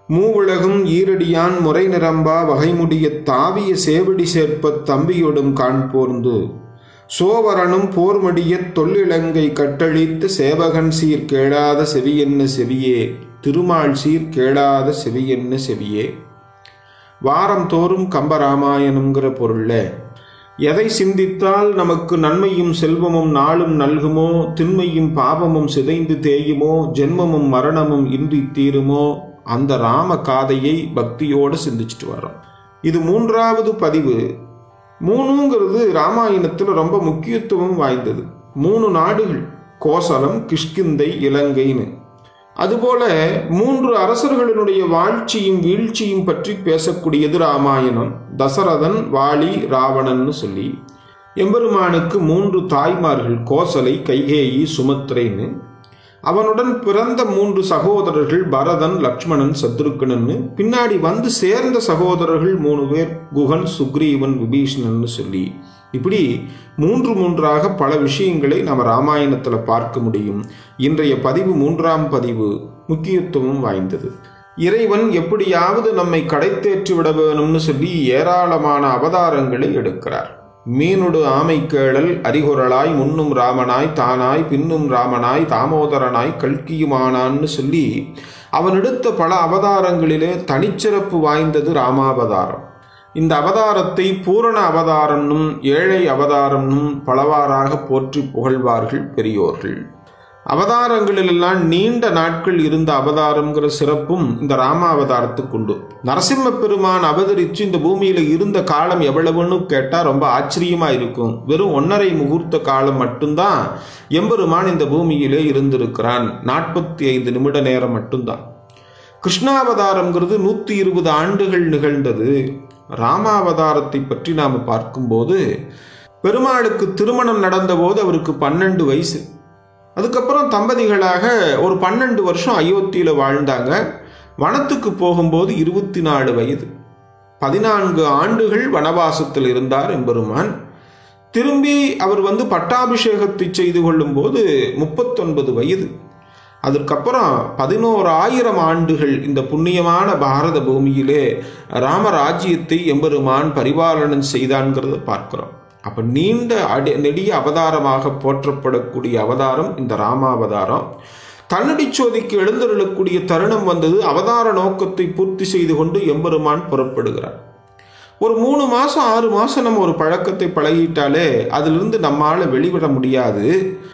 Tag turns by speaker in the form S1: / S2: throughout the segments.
S1: மூவுலகும் ஈரடியான் முறை நிரம்பா வகைமுடிய தாவிய சேவடி சேர்ப்பத் தம்பியொடும் காண்போர்ந்து சோவரனும் போர்மடியத் தொல்லிலங்கை கட்டழித்து சேவகன் சீர் கேளாத செவியென்ன செவியே திருமால் சீர் கேளாத செவியென்ன செவியே. வாரம் தோறும் கம்பராமாயணம்ங்கிற பொருள்ல எதை சிந்தித்தால் நமக்கு நன்மையும் செல்வமும் நாளும் நல்குமோ, திண்மையும் பாவமும் சிதைந்து தேயுமோ, ஜென்மமும் மரணமும் இன்றி தீருமோ அந்த ராம காதையை பக்தியோடு சிந்திச்சுட்டு வரோம். இது 3வது பதிவு. 3ங்கிறது ராமாயணத்தில் ரொம்ப முக்கியத்துவம் வாய்ந்தது. 3 நாடுகள், கோசலம், கிஷ்கிந்தை, இலங்கைன்னு. அதுபோல 3 அரசர்களினுடைய வாழ்ச்சியும் வீழ்ச்சியும் பற்றி பேசக்கூடியது ராமாயணம். தசரதன், வாலி, ராவணன்னு சொல்லி எம்பெருமானுக்கு 3 தாய்மார்கள், கோசலை, கைகேயி, சுமத்ரேன்னு. அவனுடன் பிறந்த 3 சகோதரர்கள், பரதன், லக்ஷ்மணன், சத்ருக்கனன்னு. பின்னாடி வந்து சேர்ந்த சகோதரர்கள் 3 பேர், குகன், சுக்ரீவன், விபீஷணன்னு சொல்லி இப்படி 3 பல விஷயங்களை நம்ம ராமாயணத்தில் பார்க்க முடியும். இன்றைய பதிவு 3ஆம் பதிவு முக்கியத்துவம் வாய்ந்தது. இறைவன் எப்படியாவது நம்மை கடைத்தேற்றி விட வேணும்னு சொல்லி ஏராளமான அவதாரங்களை எடுக்கிறார். மீனொடு ஆமை கேளல் அறிகுறலாய் முன்னும் ராமனாய் தானாய் பின்னும் ராமனாய் தாமோதரனாய் கல்கியுமானான்னு சொல்லி அவன் எடுத்த பல அவதாரங்களிலே தனிச்சிறப்பு வாய்ந்தது ராமாவதாரம். இந்த அவதாரத்தை பூரண அவதாரம்னும் ஏழை அவதாரம்னும் பலவாறாக போற்றி புகழ்வார்கள் பெரியோர்கள். அவதாரங்களிலெல்லாம் நீண்ட நாட்கள் இருந்த அவதாரம்ங்கிற சிறப்பும் இந்த ராமாவதாரத்துக்கு உண்டு. நரசிம்ம பெருமான் அவதரித்து இந்த பூமியில இருந்த காலம் எவ்வளவுன்னு கேட்டா ரொம்ப ஆச்சரியமா இருக்கும். வெறும் 1.5 முகூர்த்த காலம் மட்டும்தான் எம்பெருமான் இந்த பூமியிலே இருந்திருக்கிறான். 45 நிமிட நேரம் மட்டும்தான். கிருஷ்ணாவதாரம்ங்கிறது 120 ஆண்டுகள் நிகழ்ந்தது. ராமாவதாரத்தை பற்றி நாம் பார்க்கும்போது பெருமாளுக்கு திருமணம் நடந்த போது அவருக்கு 12 வயசு. அதுக்கப்புறம் தம்பதிகளாக ஒரு 12 வருஷம் அயோத்தியில வாழ்ந்தாங்க. வனத்துக்கு போகும்போது 24 வயது. 14 ஆண்டுகள் வனவாசத்தில் இருந்தார் எம்பெருமான். திரும்பி அவர் பட்டாபிஷேகத்தை செய்து கொள்ளும் போது 39 வயது. அதற்கப்புறம் 11,000 ஆண்டுகள் இந்த புண்ணியமான பாரத பூமியிலே ராமராஜ்யத்தை எம்பெருமான் பரிபாலனம் செய்தான்கிறத பார்க்கிறோம். அப்ப நீண்ட நெடிய அவதாரமாக போற்றப்படக்கூடிய அவதாரம் இந்த ராமாவதாரம். தன்னடி சோதிக்கு எழுந்தருளக்கூடிய தருணம் வந்தது. அவதார நோக்கத்தை பூர்த்தி செய்து கொண்டு எம்பெருமான் புறப்படுகிறார். ஒரு 3 மாசம் 6 மாசம் நம்ம ஒரு பழக்கத்தை பழகிட்டாலே அதிலிருந்து நம்மால வெளிவிட முடியாது.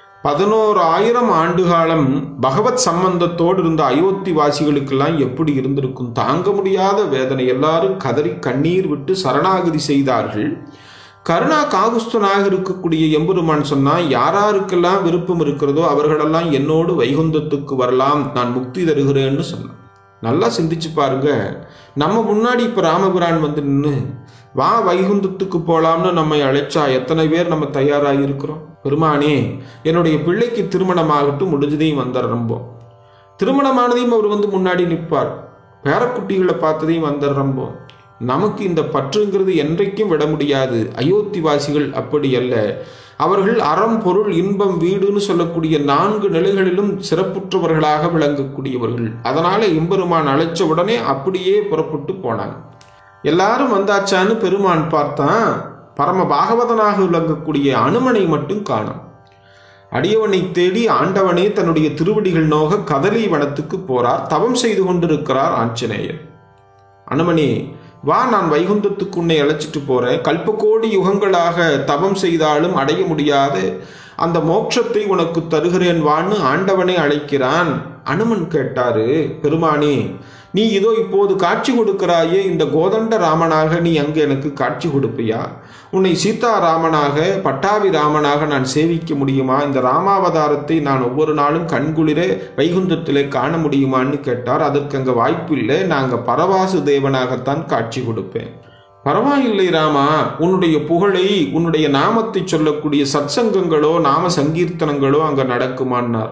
S1: 11,000 ஆண்டு காலம் பகவத் சம்பந்தத்தோடு இருந்த அயோத்தி வாசிகளுக்கெல்லாம் எப்படி இருந்திருக்கும்? தாங்க முடியாத வேதனை. எல்லாரும் கதறி கண்ணீர் விட்டு சரணாகதி செய்தார்கள். கருணா காகுஸ்தனாக இருக்கக்கூடிய எம்பெருமான் சொன்னா, யாராருக்கெல்லாம் விருப்பம் இருக்கிறதோ அவர்களெல்லாம் என்னோடு வைகுந்தத்துக்கு வரலாம், நான் முக்தி தருகிறேன்னு சொன்னான். நல்லா சிந்திச்சு பாருங்க. நம்ம முன்னாடி இப்ப ராமபிரான் நின்று வா வைகுந்தத்துக்கு போலாம்னு நம்மை அழைச்சா எத்தனை பேர் நம்ம தயாராக இருக்கிறோம்? பெருமானே, என்னுடைய பிள்ளைக்கு திருமணமாகட்டும், முடிஞ்சதையும் வந்துடுறம்போம். திருமணமானதையும் அவர் முன்னாடி நிற்பார். பேரக்குட்டிகளை பார்த்ததையும் வந்துடுறம்போம். நமக்கு இந்த பற்றுங்கிறது என்றைக்கும் விட முடியாது. அயோத்தி வாசிகள் அப்படி அல்ல. அவர்கள் அறம், பொருள், இன்பம், வீடுன்னு சொல்லக்கூடிய 4 நிலைகளிலும் சிறப்புற்றவர்களாக விளங்கக்கூடியவர்கள். அதனால எம்பெருமான் அழைச்ச உடனே அப்படியே புறப்பட்டு போனாங்க. எல்லாரும் வந்தாச்சான்னு பெருமான் பார்த்தான். பரம பாகவதனாக விளங்கக்கூடிய அனுமனை மட்டும் காணும். அடியவனை தேடி ஆண்டவனே தன்னுடைய திருவடிகள் நோக கதலி வனத்துக்கு போறார். தவம் செய்து கொண்டிருக்கிறார் ஆஞ்சநேயர். அனுமனே வா, நான் வைகுந்தத்துக்கு உன்னை அழைச்சிட்டு போறேன். கல்பகோடி யுகங்களாக தவம் செய்தாலும் அடைய முடியாத அந்த மோட்சத்தை உனக்கு தருகிறேன் வான்னு ஆண்டவனை அழைக்கிறான். அனுமன் கேட்டாரு, பெருமானே, நீ இதோ இப்போது காட்சி கொடுக்கிறாயே, இந்த கோதண்ட ராமனாக நீ அங்கு எனக்கு காட்சி கொடுப்பியா? உன்னை சீதா ராமனாக, பட்டாபி ராமனாக நான் சேவிக்க முடியுமா? இந்த ராமாவதாரத்தை நான் ஒவ்வொரு நாளும் கண்குளிர வைகுந்தத்திலே காண முடியுமான்னு கேட்டார். அதற்கு அங்கே வாய்ப்பு இல்லை, நாங்கள் பரவாசு தேவனாகத்தான் காட்சி கொடுப்பேன். பரவாயில்லை ராமா, உன்னுடைய புகழை, உன்னுடைய நாமத்தை சொல்லக்கூடிய சத்சங்கங்களோ நாம சங்கீர்த்தனங்களோ அங்கே நடக்குமான்னார்.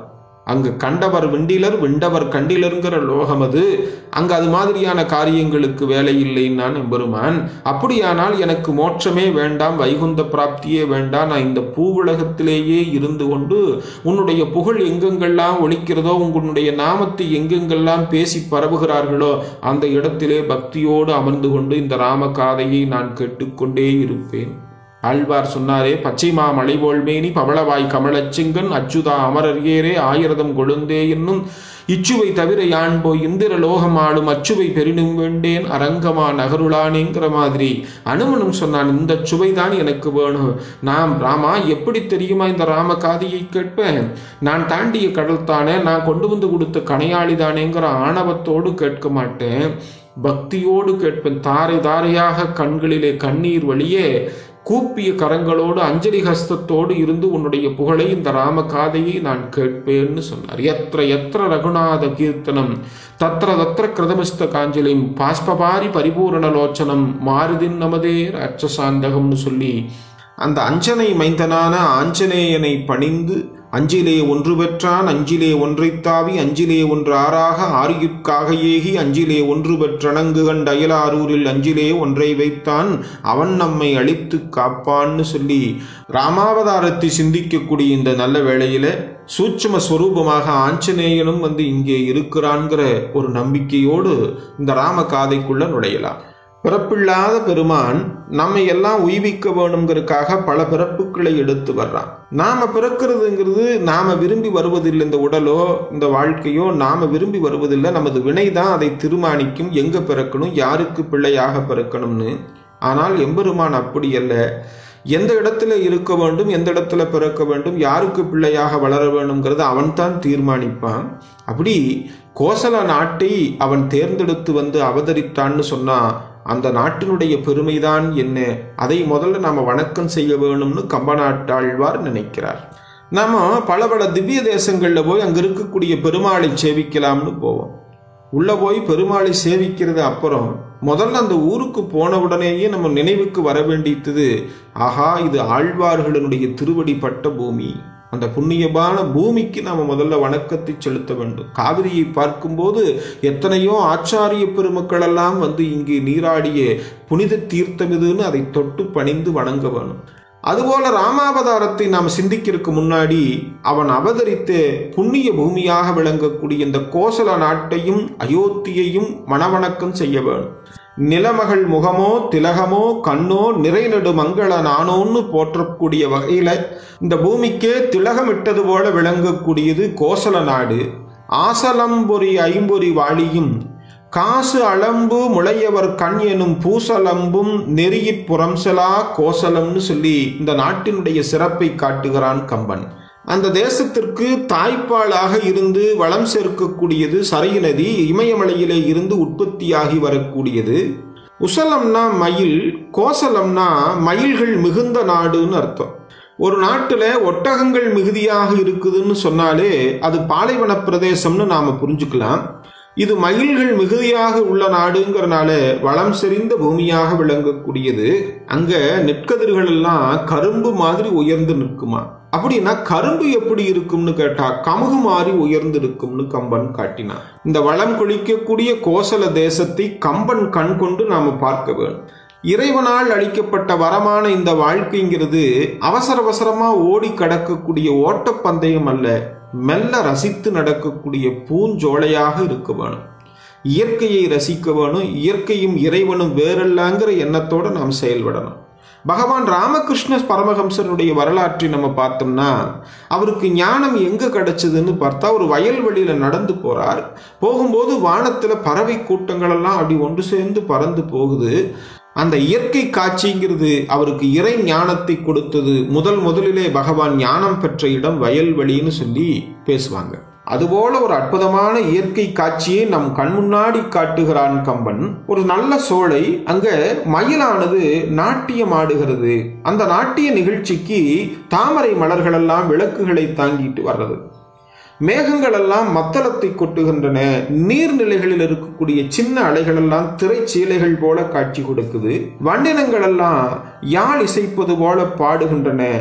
S1: அங்கு கண்டவர் விண்டிலர் விண்டவர் கண்டிலருங்கிற லோகம் அது. அங்கு அது மாதிரியான காரியங்களுக்கு வேலை இல்லைன்னு நான் எம்பெருமான். அப்படியானால் எனக்கு மோட்சமே வேண்டாம், வைகுந்த பிராப்தியே வேண்டாம், நான் இந்த பூவுலகத்திலேயே இருந்து கொண்டு உன்னுடைய புகழ் எங்கெங்கெல்லாம் ஒலிக்கிறதோ, உங்களுடைய நாமத்தை எங்கெங்கெல்லாம் பேசி பரவுகிறார்களோ அந்த இடத்திலே பக்தியோடு அமர்ந்து கொண்டு இந்த ராம காதையை நான் கேட்டுக்கொண்டே இருப்பேன். ஆழ்வார் சொன்னாரே, பச்சைமா மலைபோல்மேனி பவளவாய் கமலச்சிங்கன் அச்சுதா அமரர் ஏரே ஆயிரதம் கொழுந்தே என்னும் இச்சுவை தவிர யான் போய் இந்திர லோகம் ஆளும் அச்சுவை பெரினும் வேண்டேன் அரங்கமா நகருளானேங்கிற மாதிரி அனுமனும் சொன்னான், இந்த சுவைதான் எனக்கு வேணும். நாம் ராமா எப்படி தெரியுமா இந்த ராம காதியை கேட்பேன்? நான் தாண்டிய கடல் தானே, நான் கொண்டு வந்து கொடுத்த கணையாளி தானேங்கிற ஆணவத்தோடு கேட்க மாட்டேன், பக்தியோடு கேட்பேன். தாரை தாரையாக கண்களிலே கண்ணீர் வழியே கூப்பிய கரங்களோடு அஞ்சலி ஹஸ்தத்தோடு இருந்து உன்னுடைய புகழை இந்த ராம காதையை நான் கேட்பேன்னு சொன்னார். எத்திர எத்திர ரகுநாத கீர்த்தனம் தத்திர தத்திர கிருதமிஸ்த காஞ்சலிம் பாஸ்பபாரி பரிபூரணலோச்சனம் மாருதின் நமதே ராட்சசாந்தகம்னு சொல்லி அந்த அஞ்சனை மைந்தனான ஆஞ்சநேயனை பணிந்து அஞ்சிலே ஒன்று பெற்றான் அஞ்சிலே ஒன்றைத்தாவி அஞ்சிலே ஒன்று ஆறாக ஆரியுற்காக ஏகி அஞ்சிலே ஒன்று பெற்றணங்கு கண்ட அயலாரூரில் அஞ்சிலே ஒன்றை வைத்தான் அவன் நம்மை அழித்து காப்பான்னு சொல்லி ராமாவதாரத்தை சிந்திக்கக்கூடிய இந்த நல்ல வேளையில சூட்சும ஸ்வரூபமாக ஆஞ்சநேயனும் இங்கே இருக்கிறான்கிற ஒரு நம்பிக்கையோடு இந்த ராம காதைக்குள்ள நுழையலாம். பிறப்பில்லாத பெருமான் நம்மை எல்லாம் உய்விக்க வேணுங்கிறதுக்காக பல பிறப்புகளை எடுத்து வர்றான். நாம பிறக்கிறதுங்கிறது நாம விரும்பி வருவதில்லை. இந்த உடலோ இந்த வாழ்க்கையோ நாம விரும்பி வருவதில்லை. நமது வினைதான் அதை தீர்மானிக்கும், எங்க பிறக்கணும், யாருக்கு பிள்ளையாக பிறக்கணும்னு. ஆனால் எம்பெருமான் அப்படி அல்ல. எந்த இடத்துல இருக்க வேண்டும், எந்த இடத்துல பிறக்க வேண்டும், யாருக்கு பிள்ளையாக வளர வேணுங்கிறத அவன் தான் தீர்மானிப்பான். அப்படி கோசல நாட்டை அவன் தேர்ந்தெடுத்து அவதரித்தான்னு சொன்னா அந்த நாட்டினுடைய பெருமைதான் என்ன, அதை முதல்ல நாம வணக்கம் செய்ய வேணும்னு கம்பநாட்டாழ்வார் நினைக்கிறார். நாம பல பல திவ்ய தேசங்கள்ல போய் அங்க இருக்கக்கூடிய பெருமாளை சேவிக்கலாம்னு போவோம். உள்ள போய் பெருமாளை சேவிக்கிறது அப்புறம் முதல்ல அந்த ஊருக்கு போன உடனேயே நம்ம நினைவுக்கு வர வேண்டியது, ஆஹா இது ஆழ்வார்களினுடைய திருவடிப்பட்ட பூமி, அந்த புண்ணியமான பூமிக்கு நாம முதல்ல வணக்கத்தை செலுத்த வேண்டும். காவிரியை பார்க்கும்போது எத்தனையோ ஆச்சாரிய பெருமக்கள் எல்லாம் இங்கு நீராடிய புனித தீர்த்தம் இதுன்னு அதை தொட்டு பணிந்து வணங்க வேணும். அதுபோல ராமாவதாரத்தை நாம் சிந்திக்கிறதுக்கு முன்னாடி அவன் அவதரித்த புண்ணிய பூமியாக விளங்கக்கூடிய இந்த கோசல நாட்டையும் அயோத்தியையும் மனவணக்கம் செய்ய வேணும். நிலமகள் முகமோ திலகமோ கண்ணோ நிறைநடு மங்கள நானோன்னு போற்றக்கூடிய வகையில இந்த பூமிக்கே திலகமிட்டது போல விளங்கக்கூடியது கோசல நாடு. ஆசலம்பொறி ஐம்பொறி வாழியும் காசு அளம்பு முளையவர் கண் எனும் பூசலம்பும் நெறியிற் புறம்சலா கோசலம்னு சொல்லி இந்த நாட்டினுடைய சிறப்பை காட்டுகிறான் கம்பன். அந்த தேசத்திற்கு தாய்ப்பாலாக இருந்து வளம் சேர்க்கக்கூடியது சரை நதி, இமயமலையிலே இருந்து உற்பத்தியாகி வரக்கூடியது. உசலம்னா மயில், கோசலம்னா மயில்கள் மிகுந்த நாடுன்னு அர்த்தம். ஒரு நாட்டுல ஒட்டகங்கள் மிகுதியாக இருக்குதுன்னு சொன்னாலே அது பாலைவன பிரதேசம்னு நாம புரிஞ்சுக்கலாம். இது மயில்கள் மிகுதியாக உள்ள நாடுங்கிறனால வளம் செறிந்த பூமியாக விளங்கக்கூடியது. அங்க நெற்கதிர்கள் எல்லாம் கரும்பு மாதிரி உயர்ந்து நிற்குமா. அப்படின்னா கரும்பு எப்படி இருக்கும்னு கேட்டா கமுகு மாதிரி உயர்ந்து இருக்கும்னு கம்பன் காட்டினான். இந்த வளம் கொளிக்கக்கூடிய கோசல தேசத்தை கம்பன் கண் கொண்டு நாம பார்க்க வேண்டும். இறைவனால் அளிக்கப்பட்ட வரமான இந்த வாழ்க்கைங்கிறது அவசர அவசரமா ஓடி கடக்கக்கூடிய ஓட்டப்பந்தயம் அல்ல, மெல்ல ரசித்து நடக்கக்கூடிய பூஞ்சோலையாக இருக்க வேணும். இயற்கையை ரசிக்க வேணும். இயற்கையும் இறைவனும் வேறல்லாங்கிற எண்ணத்தோடு நாம் செயல்படணும். பகவான் ராமகிருஷ்ண பரமஹம்சருடைய வரலாற்றை நம்ம பார்த்தோம்னா அவருக்கு ஞானம் எங்க கிடைச்சதுன்னு பார்த்தா ஒரு வயல்வெளியில நடந்து போறார். போகும்போது வானத்துல பறவை கூட்டங்கள் எல்லாம் அப்படி ஒன்று சேர்ந்து பறந்து போகுது. அந்த இயற்கை காட்சிங்கிறது அவருக்கு இறை ஞானத்தை கொடுத்தது. முதலிலே பகவான் ஞானம் பெற்ற இடம் வயல்வெளின்னு சொல்லி பேசுவாங்க. அதுபோல ஒரு அற்புதமான இயற்கை காட்சியை நம் கண் முன்னாடி காட்டுகிறான் கம்பன். ஒரு நல்ல சோலை, அங்க மயிலானது நாட்டியம் ஆடுகிறது. அந்த நாட்டிய நிகழ்ச்சிக்கு தாமரை மலர்கள் எல்லாம் விளக்குகளை தாங்கிட்டு வர்றது. மேகங்கள் எல்லாம் மத்தளத்தை கொட்டுகின்றன. நீர்நிலைகளில் இருக்கக்கூடிய சின்ன அலைகள் எல்லாம் திரைச்சீலைகள் போல காட்சி கொடுக்குது. வண்டினங்கள் எல்லாம் யாழ் இசைப்பது போல பாடுகின்றன.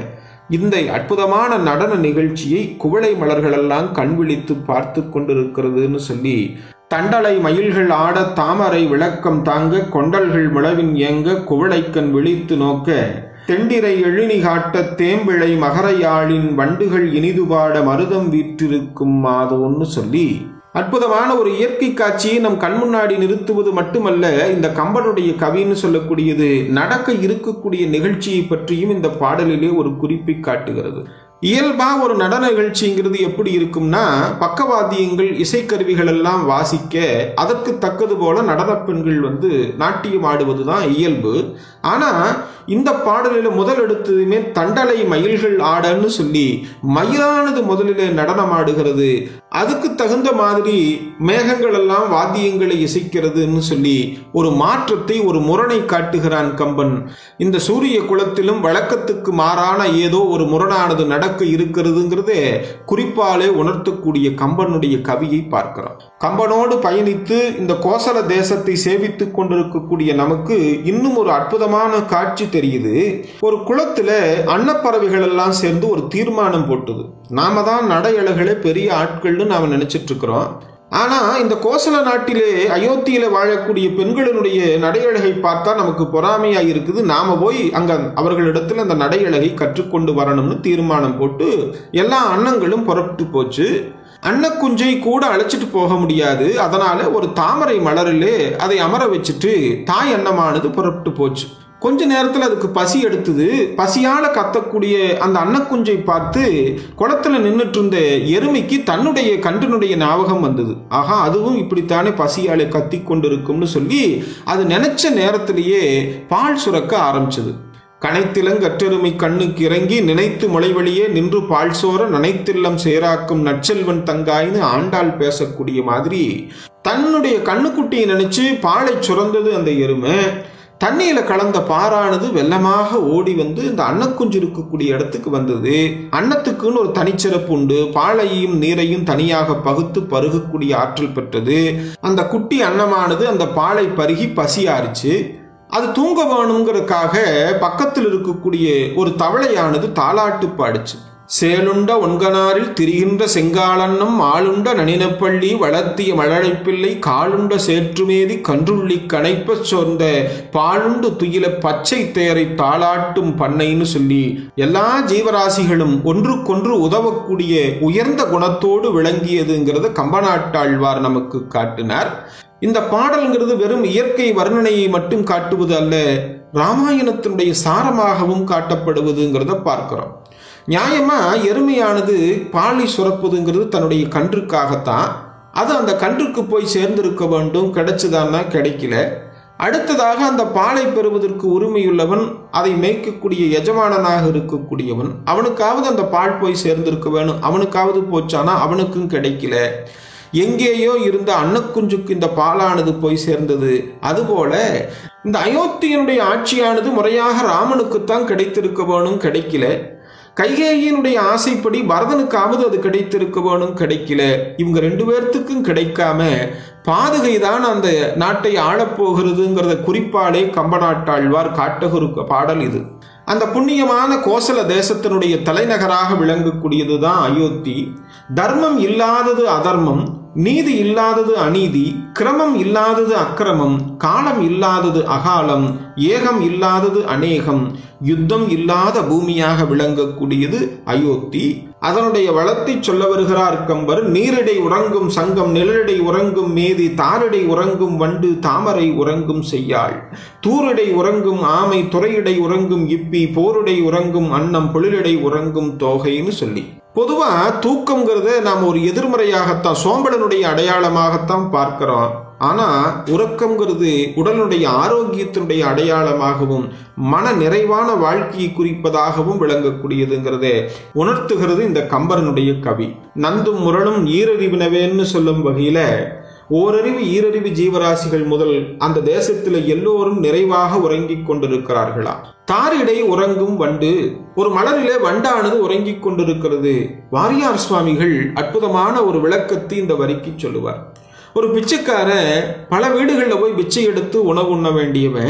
S1: இந்த அற்புதமான நடன நிகழ்ச்சியை குவளை மலர்களெல்லாம் கண்விழித்து பார்த்து கொண்டிருக்கிறதுன்னு சொல்லி, தண்டலை மயில்கள் ஆட தாமரை விளக்கம் தாங்க கொண்டல்கள் முழவின் ஏங்க குவளைக்கண் விழித்து நோக்க தெண்டிரை எழினி காட்ட தேம்பிழை மகரையாளின் வண்டுகள் இனிதுபாட மருதம் வீற்றிருக்கும் மாதோன்னு சொல்லி அற்புதமான ஒரு இயற்கை காட்சியை நம் கண் முன்னாடி நிறுத்துவது மட்டுமல்ல, இந்த கம்பனுடைய கவின்னு சொல்லக்கூடியது நடக்க இருக்கக்கூடிய நிகழ்ச்சியை பற்றியும் இந்த பாடலிலே ஒரு குறிப்பை காட்டுகிறது. இயல்பா ஒரு நடன நிகழ்ச்சிங்கிறது எப்படி இருக்கும்னா, பக்கவாத்தியங்கள் இசைக்கருவிகள் எல்லாம் வாசிக்க அதற்கு தக்கது போல நடன பெண்கள் நாட்டியம் ஆடுவதுதான் இயல்பு. ஆனா இந்த பாடலில் முதல் எடுத்ததுமே தண்டலை மயில்கள் ஆடன்னு சொல்லி மயிலானது முதலிலே நடனம் ஆடுகிறது. அதுக்கு தகுந்த மாதிரி மேகங்கள் எல்லாம் வாத்தியங்களை இசைக்கிறதுன்னு சொல்லி ஒரு மாற்றத்தை, ஒரு முரணை காட்டுகிறான் கம்பன். இந்த சூரிய குலத்திலும் வழக்கத்துக்கு மாறான ஏதோ ஒரு முரணானது நடக்க இருக்கிறதுங்கிறதே குறிப்பாலே உணர்த்தக்கூடிய கம்பனுடைய கவியை பார்க்கிறோம். கம்பனோடு பயணித்து இந்த கோசல தேசத்தை சேவித்துக் கொண்டிருக்கக்கூடிய நமக்கு இன்னும் ஒரு அற்புதமான காட்சி தெரியுது. ஒரு குளத்துல அன்னப்பறவைகள் எல்லாம் சேர்ந்து ஒரு தீர்மானம் போட்டது. நாம தான் நடையழகளே பெரிய ஆட்கள்னு நாம நினைச்சிட்டு இருக்கிறோம். ஆனா இந்த கோசல நாட்டிலே அயோத்தியில வாழக்கூடிய பெண்களினுடைய நடையழகை பார்த்தா நமக்கு பொறாமையா இருக்குது. நாம போய் அங்க அவர்களிடத்துல அந்த நடையழகை கற்றுக்கொண்டு வரணும்னு தீர்மானம் போட்டு எல்லா அன்னங்களும் புறப்பட்டு போச்சு. அன்னக்குஞ்சை கூட அழைச்சிட்டு போக முடியாது. அதனால ஒரு தாமரை மலரிலே அதை அமர வச்சுட்டு தாய் அன்னமானது புறப்பட்டு போச்சு. கொஞ்ச நேரத்தில் அதுக்கு பசி எடுத்தது. பசியால கத்தக்கூடிய அந்த அன்னக்குஞ்சை பார்த்து குளத்துல நின்றுட்டு இருந்த எருமைக்கு தன்னுடைய கன்றினுடைய ஞாபகம் வந்தது. ஆகா, அதுவும் இப்படித்தானே பசியாலே கத்தி கொண்டிருக்கும்னு சொல்லி அது நினைச்ச நேரத்திலேயே பால் சுரக்க ஆரம்பிச்சது. கனைத்திலங்கற்றெருமை கண்ணுக்கு இறங்கி நினைத்து முளைவழியே நின்று பால் சோர நனைத்தில்லம் சேராக்கும் நற்செல்வன் தங்காயின்னு ஆண்டாள் பேசக்கூடிய மாதிரி தன்னுடைய கண்ணுக்குட்டியை நினைச்சு பாலை சுரந்தது அந்த எருமை. தண்ணியில கலந்த பாறானது வெள்ளமாக ஓடி இந்த அன்னக்குஞ்சு இருக்கக்கூடிய இடத்துக்கு வந்தது. அன்னத்துக்குன்னு ஒரு தனிச்சிறப்பு உண்டு. பாலையும் நீரையும் தனியாக பகுத்து பருகக்கூடிய ஆற்றல் பெற்றது. அந்த குட்டி அன்னமானது அந்த பாலை பருகி பசியாரிச்சு. அது தூங்க வேணுங்கிறதுக்காக பக்கத்தில் இருக்கக்கூடிய ஒரு தவளையானது தாலாட்டு பாடிச்சு. சேலுண்ட ஒன்கனாரில் திரிகின்ற செங்காலன்னம் ஆளுண்ட நனினப்பள்ளி வளர்த்திய மழலைப்பிள்ளை காலுண்ட சேற்றுமேதி கன்றுள்ளி கணைப்ப சோர்ந்த பாலுண்டு துயில பச்சை தேரை தாளாட்டும் பண்ணைன்னு சொல்லி எல்லா ஜீவராசிகளும் ஒன்றுக்கொன்று உதவக்கூடிய உயர்ந்த குணத்தோடு விளங்கியதுங்கிறத கம்பநாட்டாழ்வார் நமக்கு காட்டினார். இந்த பாடல்ங்கிறது வெறும் இயற்கை வர்ணனையை மட்டும் காட்டுவது அல்ல, ராமாயணத்தினுடைய சாரமாகவும் காட்டப்படுவதுங்கிறத பார்க்கிறோம். நியாயமா எருமையானது பாலை சுரப்புதுங்கிறது தன்னுடைய கன்றுக்காகத்தான். அது அந்த கன்றுக்கு போய் சேர்ந்திருக்க வேண்டும். கிடைச்சதான்னா கிடைக்கல. அடுத்ததாக அந்த பாலை பெறுவதற்கு உரிமையுள்ளவன், அதை மேய்க்கக்கூடிய எஜமானனாக இருக்கக்கூடியவன், அவனுக்காவது அந்த பால் போய் சேர்ந்திருக்க வேணும். அவனுக்காவது போச்சானா அவனுக்கும் கிடைக்கல. எங்கேயோ இருந்த அன்னக்குஞ்சுக்கு இந்த பாலானது போய் சேர்ந்தது. அதுபோல இந்த அயோத்தியனுடைய ஆட்சியானது முறையாக ராமனுக்குத்தான் கிடைத்திருக்க வேணும், கிடைக்கல. கைகேயினுடைய ஆசைப்படி பரதனுக்காவது அது கிடைத்திருக்க வேணும், கிடைக்கல. இவங்க ரெண்டு பேர்த்துக்கும் கிடைக்காம பாதுகை தான் அந்த நாட்டை ஆளப்போகிறதுங்கிறத குறிப்பாலே கம்பநாட்டாழ்வார் காட்டுகிற பாடல் இது. அந்த புண்ணியமான கோசல தேசத்தினுடைய தலைநகராக விளங்கக்கூடியதுதான் அயோத்தி. தர்மம் இல்லாதது அதர்மம், நீதி இல்லாதது அநீதி, கிரமம் இல்லாதது அக்கிரமம், காலம் இல்லாதது அகாலம், ஏகம் இல்லாதது அநேகம், யுத்தம் இல்லாத பூமியாக விளங்கக்கூடியது அயோத்தி. அதனுடைய வளத்தை சொல்ல வருகிறார் கம்பர். நீரிடை உறங்கும் சங்கம், நிழலிடை உறங்கும் மேதி, தாரிடை உறங்கும் வண்டு, தாமரை உறங்கும் செய்யாள், தூரிடை உறங்கும் ஆமை, துறையிடை உறங்கும் இப்பி, போரிடை உறங்கும் அன்னம், பொழிலிடை உறங்கும் தோகைன்னு சொல்லி பொதுவா தூக்கம்ங்கிறத நாம் ஒரு எதிர்மறையாகத்தான், சோம்பலனுடைய அடையாளமாகத்தான் பார்க்கிறோம். ஆனா உறக்கம்ங்கிறது உடலுடைய ஆரோக்கியத்தினுடைய அடையாளமாகவும் மன நிறைவான வாழ்க்கையை குறிப்பதாகவும் விளங்கக்கூடியதுங்கிறதே உணர்த்துகிறது இந்த கம்பரனுடைய கவி. நந்தும் முரணும் ஈரறிவினவேன்னு சொல்லும் வகையில ஓரறிவு ஈரறிவு ஜீவராசிகள் முதல் அந்த தேசத்தில் எல்லோரும் நிறைவாக உறங்கிக் கொண்டிருக்கிறார்களா. தாரிடை உறங்கும் வண்டு, ஒரு மலரிலே வண்டானது உறங்கிக் கொண்டிருக்கிறது. வாரியார் சுவாமிகள் அற்புதமான ஒரு விளக்கத்தை இந்த வரிக்கு சொல்லுவார். ஒரு பிச்சைக்காரன் பல வீடுகளில் போய் பிச்சை எடுத்து உணவு உண்ண வேண்டியவன்.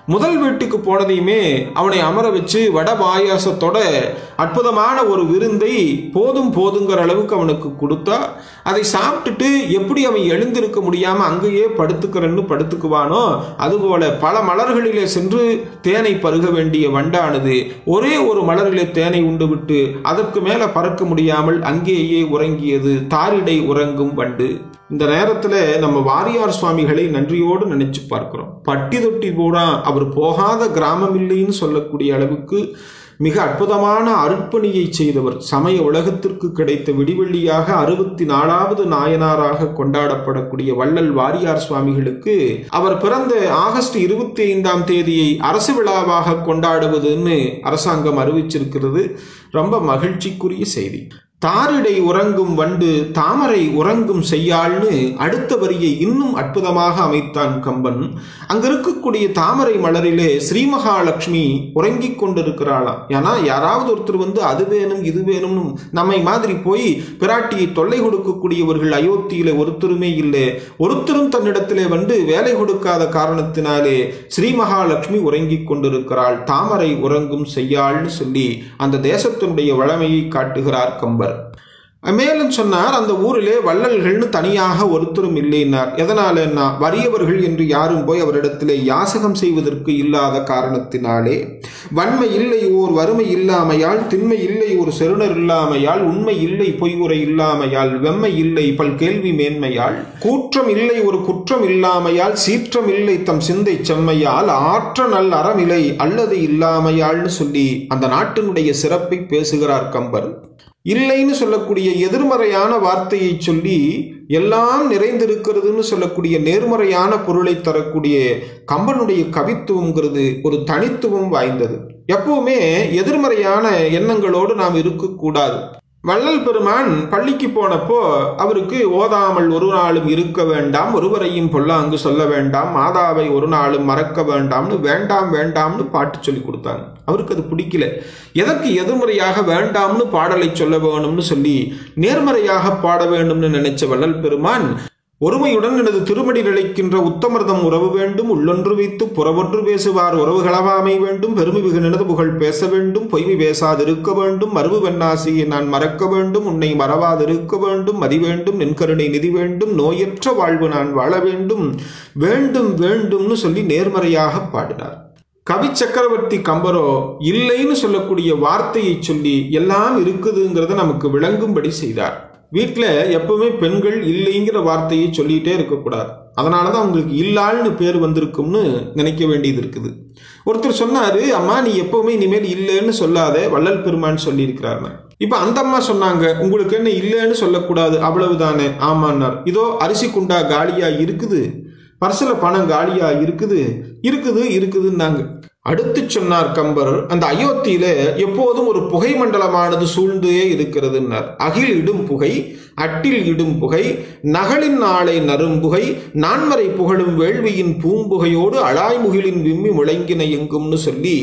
S1: முதல் வீட்டுக்கு போனதையுமே அவனை அமர வச்சு வட பாயாசத்தோட அற்புதமான ஒரு விருந்தை போதும் போதுங்கிற அளவுக்கு அவனுக்கு கொடுத்தா, அதை சாப்பிட்டுட்டு எப்படி அவன் எழுந்திருக்க முடியாம அங்கேயே படுத்துக்கிறன்னு படுத்துக்குவானோ அதுபோல பல மலர்களிலே சென்று தேனை பருக வேண்டிய வண்டானது ஒரே ஒரு மலரிலே தேனை உண்டு விட்டு அதற்கு மேல பறக்க முடியாமல் அங்கேயே உறங்கியது. தாரிடை உறங்கும் வண்டு. இந்த நேரத்துல நம்ம வாரியார் சுவாமிகளை நன்றியோடு நினைச்சு பார்க்கிறோம். பட்டி தொட்டி பூரா அவர் போகாத கிராமம் இல்லைன்னு சொல்லக்கூடிய அளவுக்கு மிக அற்புதமான அருட்பணியை செய்தவர். சமய உலகத்திற்கு கிடைத்த விடிவெள்ளியாக 64வது நாயனாராக கொண்டாடப்படக்கூடிய வள்ளல் வாரியார் சுவாமிகளுக்கு அவர் பிறந்த ஆகஸ்ட் 25ஆம் தேதியை அரசு விழாவாக கொண்டாடுவதுன்னு அரசாங்கம் அறிவிச்சிருக்கிறது. ரொம்ப மகிழ்ச்சிக்குரிய செய்தி. தாரிடை உறங்கும் வண்டு தாமரை உறங்கும் செய்யாள்னு அடுத்த வரியை இன்னும் அற்புதமாக அமைத்தான் கம்பன். அங்க இருக்கக்கூடிய தாமரை மலரிலே ஸ்ரீ மகாலட்சுமி உறங்கிக் கொண்டிருக்கிறாளாம். ஏன்னா யாராவது ஒருத்தர் அது வேணும் இது வேணும் நம்மை மாதிரி போய் பிராட்டியை தொல்லை கொடுக்கக்கூடியவர்கள் அயோத்தியில ஒருத்தருமே இல்லை. ஒருத்தரும் தன்னிடத்திலே வேலை கொடுக்காத காரணத்தினாலே ஸ்ரீ மகாலட்சுமி உறங்கிக் கொண்டிருக்கிறாள், தாமரை உறங்கும் செய்யாள்னு சொல்லி அந்த தேசத்தினுடைய வளமையை காட்டுகிறார் கம்பர். மேலும் சொன்னார், அந்த ஊரிலே வள்ளல்கள்னு தனியாக ஒருத்தரும் இல்லைன்னார். எதனாலன்னா வறியவர்கள் என்று யாரும் போய் அவரிடத்திலே யாசகம் செய்வதற்கு இல்லாத காரணத்தினாலே, வன்மை இல்லை ஓர் வறுமை இல்லாமையால், திண்மை இல்லை ஒரு செருணர் இல்லாமையால், உண்மை இல்லை பொய்வுரை இல்லாமையால், வெம்மை இல்லை பல் கேள்வி மேன்மையால், கூற்றம் இல்லை ஒரு குற்றம் இல்லாமையால், சீற்றம் இல்லை தம் சிந்தை செம்மையால், ஆற்ற நல் அறமில்லை அல்லது இல்லாமையால்னு சொல்லி அந்த நாட்டினுடைய சிறப்பை பேசுகிறார் கம்பர். இல்லைன்னு சொல்லக்கூடிய எதிர்மறையான வார்த்தையை சொல்லி எல்லாம் நிறைந்திருக்கிறதுன்னு சொல்லக்கூடிய நேர்மறையான பொருளை தரக்கூடிய கம்பனுடைய கவித்துவம்ங்கிறது ஒரு தனித்துவம் வாய்ந்தது. எப்பவுமே எதிர்மறையான எண்ணங்களோடு நாம் இருக்கக்கூடாது. வள்ளல் பெருமான் பள்ளிக்கு போனப்போ அவருக்கு ஓதாமல் ஒரு நாளும் இருக்க வேண்டாம், ஒருவரையும் பொல்லாங்கு சொல்ல வேண்டாம், மாதாவை ஒரு நாளும் மறக்க வேண்டாம்னு வேண்டாம் வேண்டாம்னு பாட்டு சொல்லி கொடுத்தாங்க. அவருக்கு அது பிடிக்கல. எதற்கு எதிர்மறையாக வேண்டாம்னு பாடலை சொல்ல வேணும்னு சொல்லி நேர்மறையாக பாட வேண்டும்னு நினைச்ச வள்ளல் பெருமான், ஒருமையுடன் எனது திருமடி நிலைக்கின்ற உத்தமர்தம் உறவு வேண்டும், உள்ளொன்று வைத்து புறவொன்று பேசுவார் உறவுகளவாமை வேண்டும், பெருமை மிகு நினது புகழ் பேச வேண்டும், பொய்மை பேசாதிருக்க வேண்டும், மறுவு வெண்ணாசியை நான் மறக்க வேண்டும், உன்னை மறவாதிருக்க வேண்டும், மதி வேண்டும், நின்கருணை நிதி வேண்டும், நோயற்ற வாழ்வு நான் வாழ வேண்டும், வேண்டும் வேண்டும்னு சொல்லி நேர்மறையாக பாடினார். கவி சக்கரவர்த்தி கம்பரோ இல்லைன்னு சொல்லக்கூடிய வார்த்தையை சொல்லி எல்லாம் இருக்குதுங்கிறத நமக்கு விளங்கும்படி செய்தார். வீட்டில் எப்பவுமே பெண்கள் இல்லைங்கிற வார்த்தையை சொல்லிகிட்டே இருக்கக்கூடாது. அதனால தான் அவங்களுக்கு இல்லாள்னு பேர் வந்திருக்கும்னு நினைக்க வேண்டியது இருக்குது. ஒருத்தர் சொன்னாரு, அம்மா நீ எப்பவுமே இனிமேல் இல்லைன்னு சொல்லாத, வள்ளல் பெருமான் சொல்லியிருக்கிறார். இப்போ அந்த அம்மா சொன்னாங்க, உங்களுக்கு என்ன இல்லைன்னு சொல்லக்கூடாது அவ்வளவுதானே? ஆமான்னார். இதோ அரிசி குண்டா காலியா இருக்குது, பர்சில் பணம் காலியா இருக்குது இருக்குதுன்னாங்க. அடுத்து சொன்னார் கம்பர், அந்த அயோத்தியில எப்போதும் ஒரு புகை மண்டலமானது சூழ்ந்தே இருக்கிறதுன்னார். அகில் இடும் புகை, அட்டில் இடும் புகை, நகலின் ஆளை நரும்புகை, நான்மறை புகழும் வேள்வியின் பூம்புகையோடு அழாய்முகிலின் விம்மி முழங்கின எங்கும்னு சொல்லி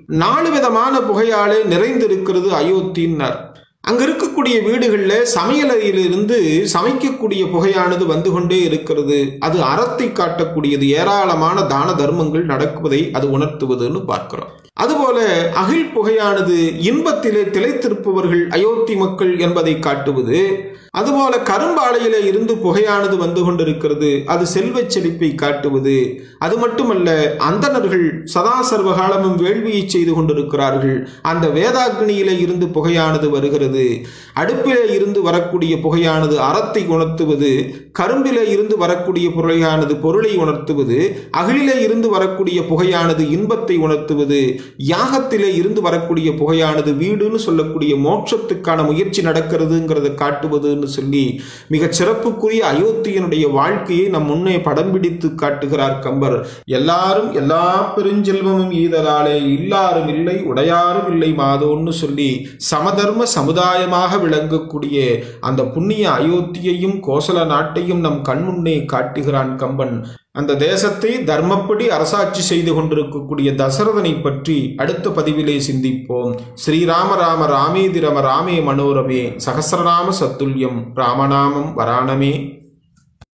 S1: 4 விதமான புகையாலே நிறைந்திருக்கிறது அயோத்தின்னார். அங்க இருக்கக்கூடிய வீடுகளில் சமையலறையிலிருந்து சமைக்கக்கூடிய புகையானது வந்து கொண்டே இருக்கிறது. அது அறத்தை காட்டக்கூடியது. ஏராளமான தான தர்மங்கள் நடக்குவதை அது உணர்த்துவதுன்னு பார்க்கிறோம். அதுபோல அகில் புகையானது இன்பத்திலே திளைத்திருப்பவர்கள் அயோத்தி மக்கள் என்பதை காட்டுவது. அதுபோல கரும்பாலையில இருந்து புகையானது வந்து கொண்டிருக்கிறது, அது செல்வச் செழிப்பை காட்டுவது. அது மட்டுமல்ல, அந்தணர்கள் சதா சர்வகாலமும் வேள்வியை செய்து கொண்டிருக்கிறார்கள். அந்த வேதாக்னியில இருந்து புகையானது வருகிறது. அடுப்பிலே இருந்து வரக்கூடிய புகையானது அறத்தை உணர்த்துவது. கரும்பிலே இருந்து வரக்கூடிய புகையானது பொருளை உணர்த்துவது. அகிலிலே இருந்து வரக்கூடிய புகையானது இன்பத்தை உணர்த்துவது. யாகத்திலே இருந்து வரக்கூடிய புகையானது வீடுன்னு சொல்லக்கூடிய மோட்சத்துக்கான முயற்சி நடக்கிறதுங்கிறத காட்டுவது சொல்லி மிக சிறப்புக்குரிய அயோத்தியனுடைய வாழ்க்கையை நம் முன்னே படம் பிடித்து காட்டுகிறார் கம்பர். எல்லாரும் எல்லா பெருஞ்செல்வமும் ஈதலாலே இல்லாரும் இல்லை உடையாரும் இல்லை மாதோன்னு சொல்லி சமதர்ம சமுதாயமாக விளங்கக்கூடிய அந்த புண்ணிய அயோத்தியையும் கோசல நாட்டையும் நம் கண்முன்னே காட்டுகிறான் கம்பன். அந்த தேசத்தை தர்மப்படி அரசாட்சி செய்து கொண்டிருக்கக்கூடிய தசரதனை பற்றி அடுத்த பதிவிலே சிந்திப்போம். ஸ்ரீராம ராம ராமேதி ரம ராமே மனோரமே சகஸ்ரநாம சத்துல்யம் ராமநாமம் வராணமே.